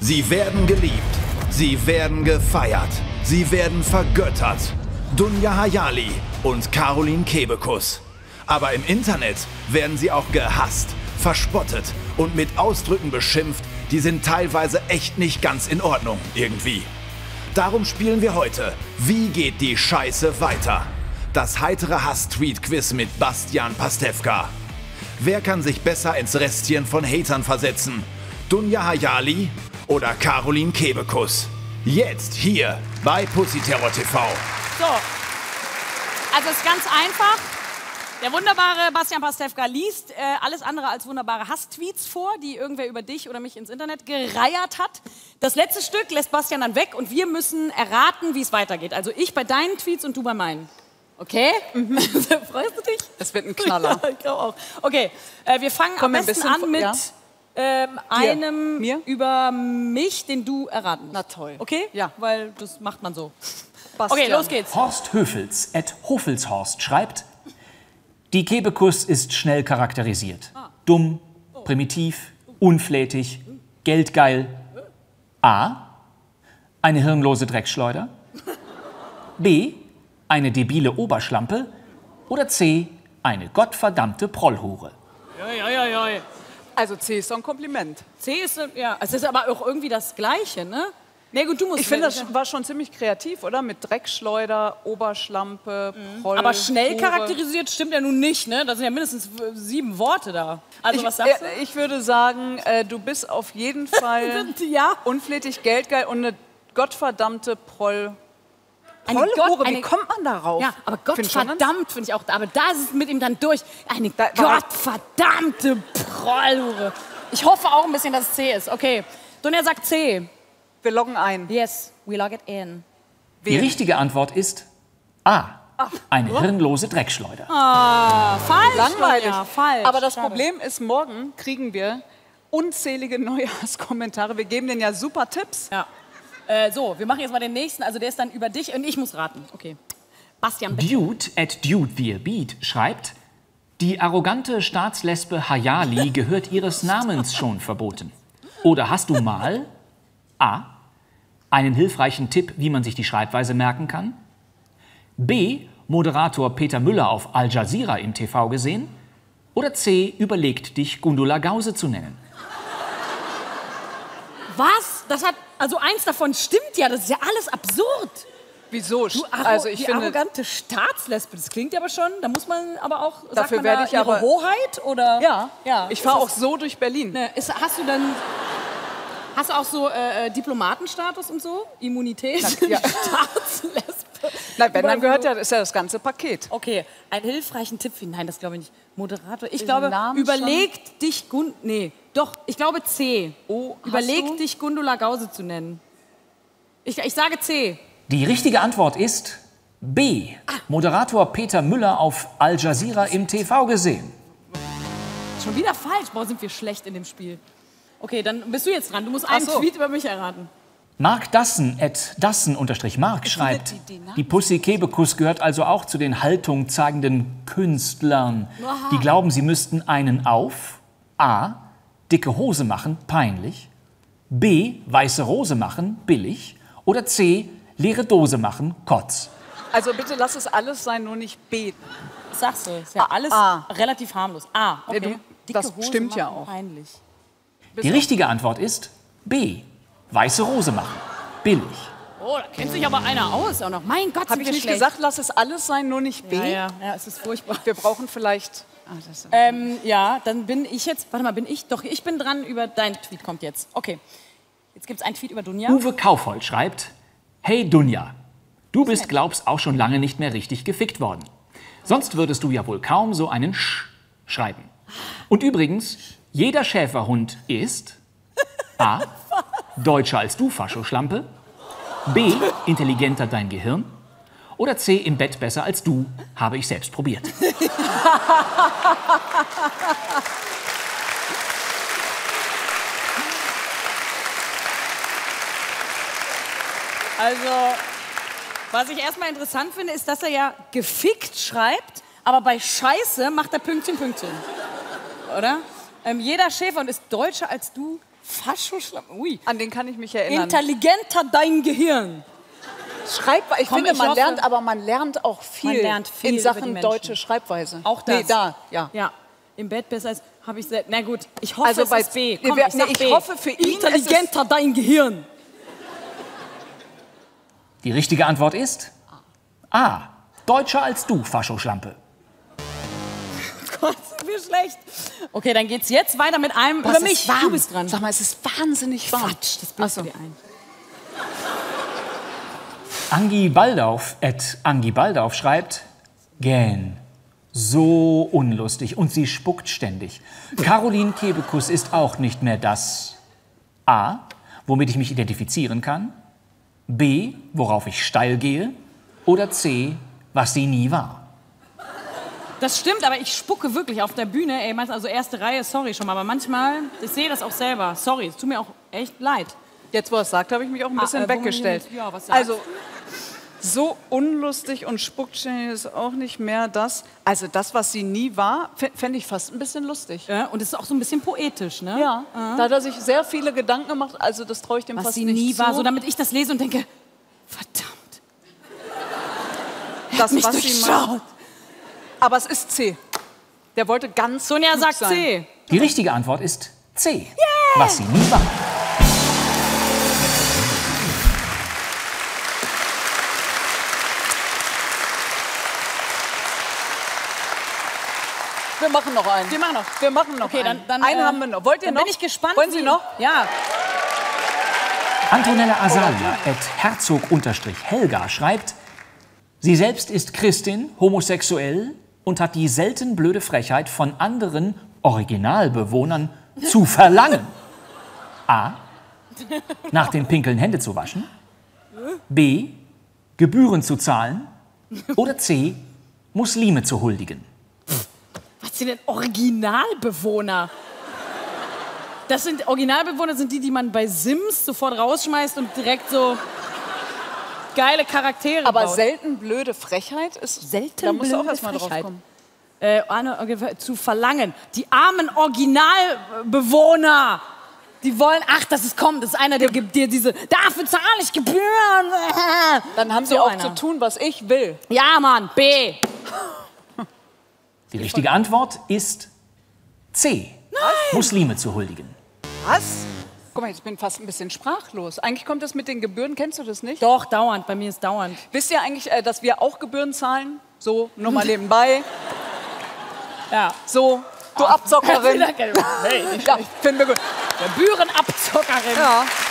Sie werden geliebt, sie werden gefeiert, sie werden vergöttert. Dunja Hayali und Caroline Kebekus. Aber im Internet werden sie auch gehasst, verspottet und mit Ausdrücken beschimpft, die sind teilweise echt nicht ganz in Ordnung irgendwie. Darum spielen wir heute Wie geht die Scheiße weiter? Das heitere Hass-Tweet-Quiz mit Bastian Pastewka. Wer kann sich besser ins Restchen von Hatern versetzen? Dunja Hayali oder Caroline Kebekus? Jetzt hier bei Pussy Terror TV. So, also es ist ganz einfach. Der wunderbare Bastian Pastewka liest alles andere als wunderbare Hasstweets vor, die irgendwer über dich oder mich ins Internet gereiert hat. Das letzte Stück lässt Bastian dann weg und wir müssen erraten, wie es weitergeht. Also ich bei deinen Tweets und du bei meinen. Okay? Freust du dich? Es wird ein Knaller. Ja, ich glaube auch. Okay, wir fangen am besten an mit einem über mich, den du erraten musst. Na toll. Okay? Ja. Weil das macht man so. Bastian. Okay, los geht's. Horst Höfels @Hofelshorst schreibt: Die Kebekus ist schnell charakterisiert. Dumm, primitiv, unflätig, geldgeil. A. Eine hirnlose Dreckschleuder. B. Eine debile Oberschlampe. Oder C. Eine gottverdammte Prollhure. Ja. Also C ist doch ein Kompliment. C ist, ja, es ist aber auch irgendwie das Gleiche, ne? Nee, gut, du musst... Ich finde, das war schon ziemlich kreativ, oder? Mit Dreckschleuder, Oberschlampe, Proll, aber schnell Hure. charakterisiert stimmt ja nun nicht, ne? Da sind ja mindestens 7 Worte da. Also was sagst du? Ich würde sagen, du bist auf jeden Fall Ja. unflätig, geldgeil und eine gottverdammte Prollhure. Eine Wie kommt man darauf? Ja, aber Gottverdammt finde ich auch, aber da ist es mit ihm dann durch. Eine gottverdammte Prollhure. Ich hoffe auch ein bisschen, dass es C ist. Okay, Dunja sagt C. Wir loggen ein. Yes, we log it in. Die richtige Antwort ist A. Eine hirnlose Dreckschleuder. Falsch, Langweilig. Dunja, falsch. Aber das Schade. Problem ist, morgen kriegen wir unzählige Neujahrskommentare. Wir geben denen ja super Tipps. Ja. So, wir machen jetzt mal den nächsten. Also der ist dann über dich und ich muss raten. Okay. Bastian, bitte. Dude @DudeTheBeat schreibt: Die arrogante Staatslesbe Hayali gehört ihres Namens schon verboten. Oder hast du mal A. einen hilfreichen Tipp, wie man sich die Schreibweise merken kann? B. Moderator Peter Müller auf Al Jazeera im TV gesehen? Oder C. Überlegt dich, Gundula Gause zu nennen? Was? Das hat, also eins davon stimmt ja, das ist ja alles absurd. Wieso? Du, Also ich die finde, arrogante Staatslesbe, das klingt ja aber schon, da muss man aber auch, sagt Dafür man werde da ich ihre aber- Hoheit oder? ja, ich fahre auch so durch Berlin. Ne, hast du auch so Diplomatenstatus und so? Immunität? Ja. Staatslesbe? Nein, wenn, dann Aber gehört so- ja, ist ja das ganze Paket. Okay, einen hilfreichen Tipp finden. Nein, das glaube ich nicht. Moderator. Ich Den glaube, Namen überlegt dich Nee, doch, ich glaube C. Oh, hast du? Überlegt dich, Gundula Gause zu nennen. Ich sage C. Die richtige Antwort ist B. Moderator Peter Müller auf Al Jazeera im TV gesehen. Schon wieder falsch. Boah, sind wir schlecht in dem Spiel. Okay, dann bist du jetzt dran. Du musst einen so. Tweet über mich erraten. Mark Dassen @Dassen_Mark schreibt: Die Pussy Kebekus gehört also auch zu den Haltung zeigenden Künstlern, die glauben, sie müssten einen auf A. dicke Hose machen, peinlich, B. weiße Rose machen, billig oder C. leere Dose machen, Kotz. Also bitte lass es alles sein, nur nicht B. Was sagst du? Ist ja alles relativ harmlos. A, okay. Nee, das stimmt ja auch. Peinlich. Die richtige Antwort ist B. weiße Rose machen, billig. Oh, da kennt sich aber einer aus auch noch. Mein Gott, Habe sind ich wir nicht schlecht. gesagt, lass es alles sein, nur nicht B? Ja, es ist furchtbar. Wir brauchen vielleicht... Ja, dann bin ich jetzt, warte mal, bin ich? Doch, ich bin dran, über dein Tweet kommt jetzt. Okay, jetzt gibt es einen Tweet über Dunja. Uwe Kaufhold schreibt: Hey Dunja, du bist, glaubst, auch schon lange nicht mehr richtig gefickt worden. Sonst würdest du ja wohl kaum so einen Sch schreiben. Und übrigens, jeder Schäferhund ist A. deutscher als du, Faschoschlampe, B. intelligenter dein Gehirn oder C. im Bett besser als du, habe ich selbst probiert. Also, was ich erstmal interessant finde, ist, dass er ja gefickt schreibt, aber bei Scheiße macht er Pünktchen, Pünktchen. Oder? Jeder Schäferhund ist deutscher als du, Faschoschlampe. Ui. An den kann ich mich erinnern. Intelligenter dein Gehirn. Schreibweise. Ich finde, man lernt, aber man lernt auch viel, Man lernt viel in über Sachen die Menschen. deutsche Schreibweise. Auch das. Nee, da, ja. Ja. Im Bett besser als habe ich selbst. Na gut, ich hoffe, Also es bei ist B. nee, Komm, wer- ich sag nee, ich B. hoffe für ihn, Intelligenter dein Gehirn. Die richtige Antwort ist A. Deutscher als du, Faschoschlampe. Gott, sind wir schlecht. Okay, dann geht's jetzt weiter mit einem Was über ist mich. warm? Du bist dran. Sag mal, es ist wahnsinnig warm. Quatsch, das bildest du dir ein. Angi Baldauf schreibt, gähn, so unlustig und sie spuckt ständig. Caroline Kebekus ist auch nicht mehr das A, womit ich mich identifizieren kann, B, worauf ich steil gehe oder C, was sie nie war. Das stimmt, aber ich spucke wirklich auf der Bühne. Ey, also erste Reihe, sorry schon mal. Aber manchmal, ich sehe das auch selber. Sorry, es tut mir auch echt leid. Jetzt, wo er es sagt, habe ich mich auch ein bisschen wo man weggestellt. hier- ja, was sagt? Also, so unlustig und spuckständig ist auch nicht mehr das. Also, das, was sie nie war, fände ich fast ein bisschen lustig. Ja, und es ist auch so ein bisschen poetisch, ne? Ja, da hat er sich sehr viele Gedanken gemacht. Also, das traue ich dem Was fast sie nicht nie zu. war, so damit ich das lese und denke, verdammt, das, mich was sie macht. durchschaut. Aber es ist C. Der wollte ganz Sonja klug sagt sein. C. Die richtige Antwort ist C, was sie nie war. Wir machen noch einen. Wir machen noch. Wir machen noch Okay, einen. dann einen haben wir noch. Wollt ihr dann noch? bin ich gespannt. Wollen Sie wie- noch? Ja. Antonella Asalia @Herzog_Helga schreibt, sie selbst ist Christin, homosexuell und hat die selten blöde Frechheit, von anderen Originalbewohnern zu verlangen. A. Nach dem Pinkeln Hände zu waschen. B. Gebühren zu zahlen. Oder C. Muslime zu huldigen. Was sind denn Originalbewohner? Das sind Originalbewohner, sind die man bei Sims sofort rausschmeißt und direkt so geile Charaktere Aber baut. selten blöde Frechheit ist. Selten Da musst du auch blöde erstmal drauf Frechheit. kommen. Zu verlangen. Die armen Originalbewohner, die wollen, ach, das ist einer, der gibt dir diese, dafür zahle ich Gebühren. Dann haben sie So auch einer. zu tun, was ich will. Ja, Mann, B. Die richtige Antwort ist C. Muslime zu huldigen. Was? Guck mal, ich bin fast ein bisschen sprachlos. Eigentlich kommt das mit den Gebühren, kennst du das nicht? Doch, dauernd, bei mir ist dauernd. Wisst ihr eigentlich, dass wir auch Gebühren zahlen? So, nur mal nebenbei. Ja. So, du Abzockerin. Hey, Ja, finden wir gut. Gebührenabzockerin. Ja.